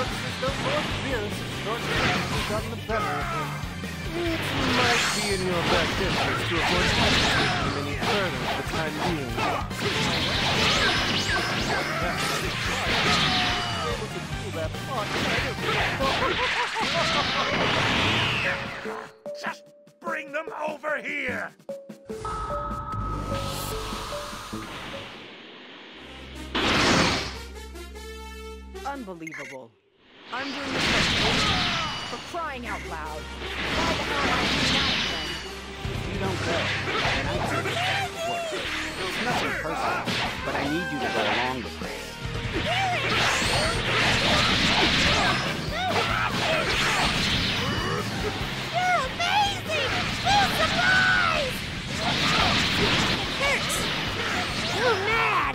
looks as though Lord Beerus' short temper has gotten the better of him. It might be in your best interest to avoid agitating him any further for the time being. Just bring them over here! Unbelievable. I'm doing this for crying out loud. Why the hell am I doing that then? You don't go, and I do this kind of work. It's nothing personal, but I need you to go along with me. You're amazing! Full surprise! Hurts! You're mad!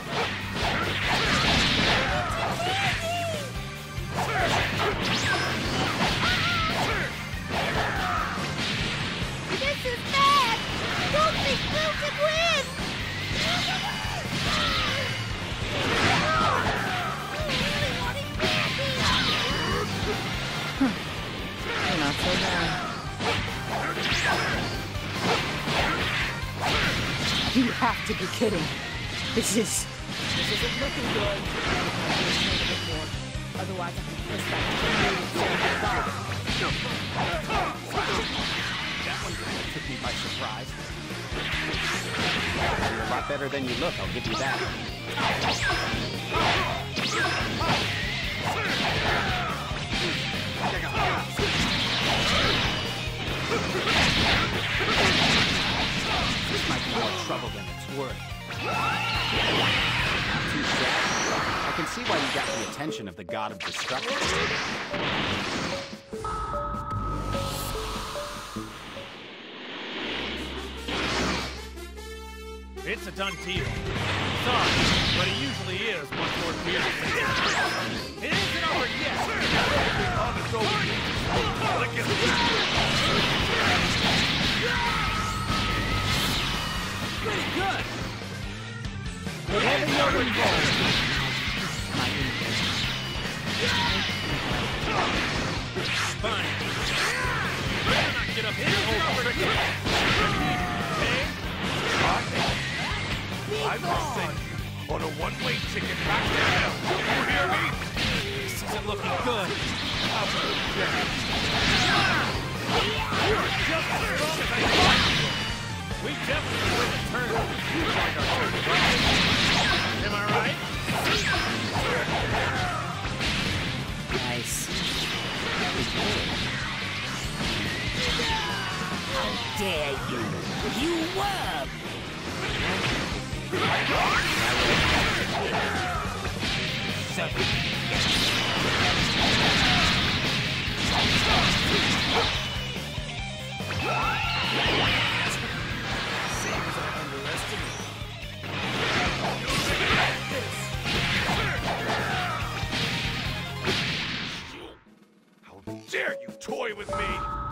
This is bad! Don't think Will can win! You're not so bad. You have to be kidding. This isn't looking good. Otherwise, I can push back to the moon and That one kind of took me by surprise. You're a lot better than you look, I'll give you that. This might be more trouble than it's worth. Not too shabby. I can see why you got the attention of the god of destruction. It's a done deal. Sorry, but it usually is once Lord Beerus says it isn't over yet. On the go. Pretty good. Whatever you're involved in. Fine. You better not get up here and hold trick. I'm gonna send you on a one-way ticket back to hell. You hear me? This isn't looking good. You're just as strong as I thought you were. We definitely win the tournament. You joined our tournament, right? Am I right? Nice. How dare you! You were! How dare you toy with me!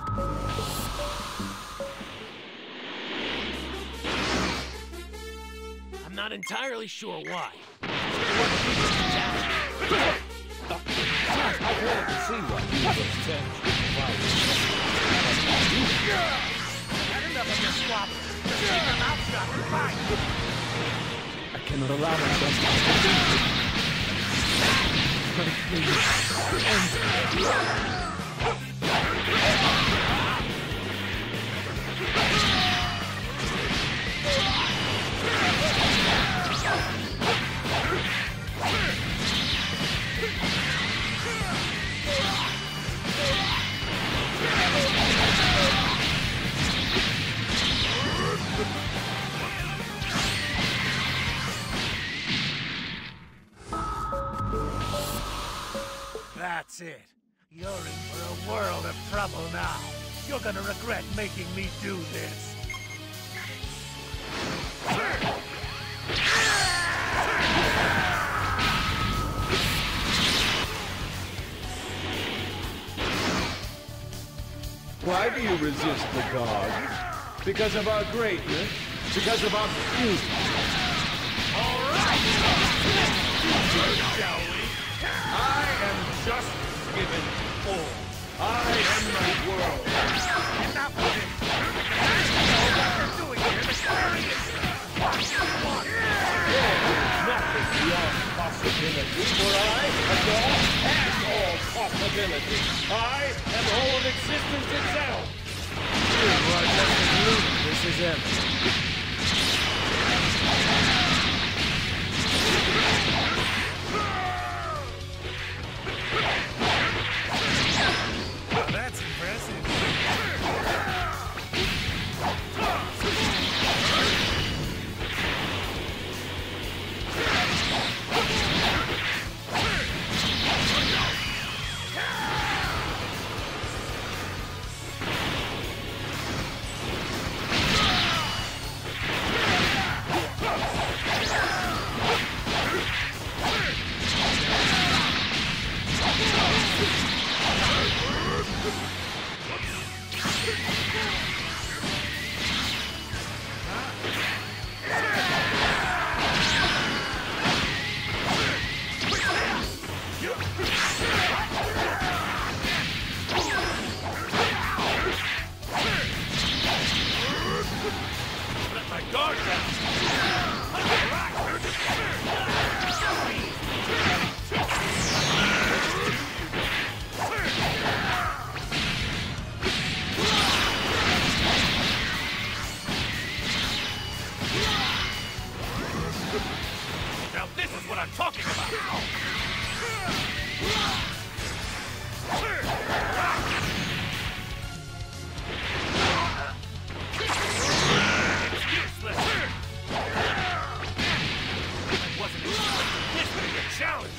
I'm not entirely sure why. I wanted to see what you was Had enough of your squabble. Just keep your mouth shut and fight. I cannot allow myself to but That's it. You're in for a world of trouble now. You're gonna regret making me do this. why do you resist the gods? Because of our greatness? Because of our beauty? All right! Shall we? I am just given all. I am my world. Enough of it. What you're doing here, Mysterious. Nothing beyond possibility, for I adore and all possibility. I am all of existence itself. You are just as ludicrous as ever. That's impressive. Let my guard down. Now this is what I'm talking about. It's useless. I wasn't expecting this to be a challenge.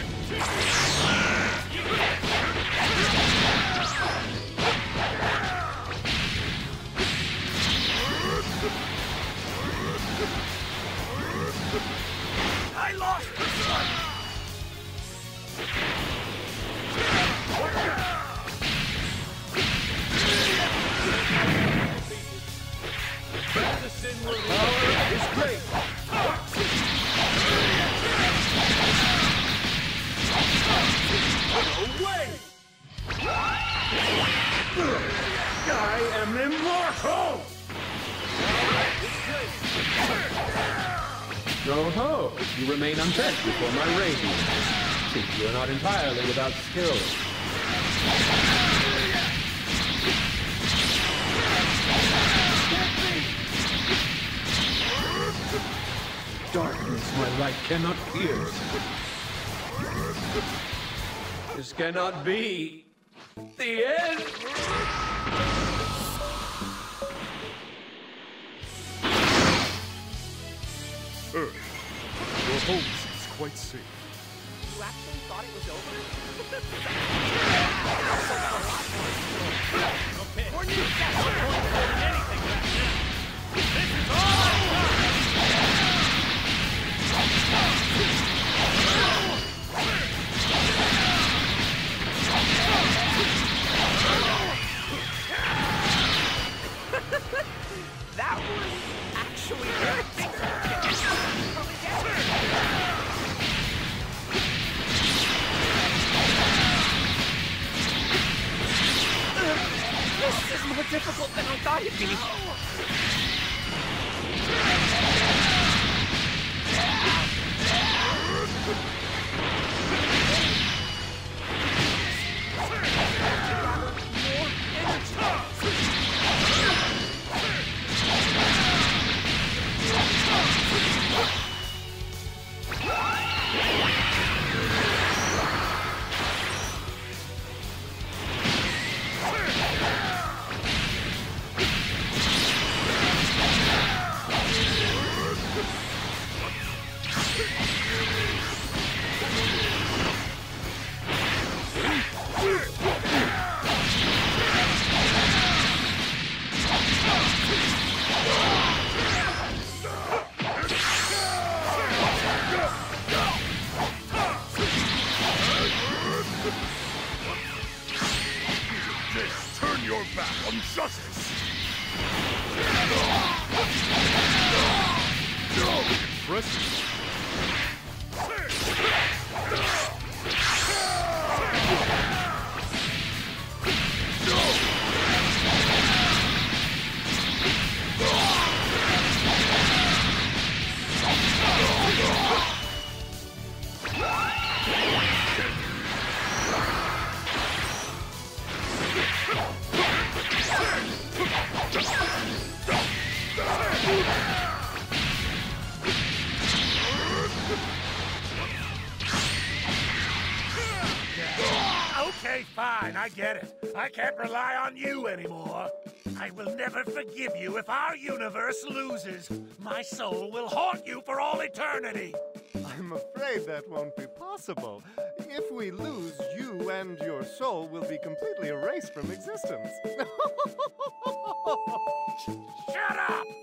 I lost this one. Medicine will power is great. Away! I am immortal! Ho ho! You remain untouched before my radiance. Since you are not entirely without skill. Darkness my light cannot pierce. This cannot be the end! Earth, your home seems quite safe. You actually thought it was over? Okay. Or you got no point holding anything back now. This is all I've got! That was actually good. This is more difficult than I thought it'd be. Turn your back on justice! Impressive. Okay, fine, I get it. I can't rely on you anymore. I will never forgive you if our universe loses. My soul will haunt you for all eternity. I'm afraid that won't be possible. If we lose, you and your soul will be completely erased from existence. Shut up!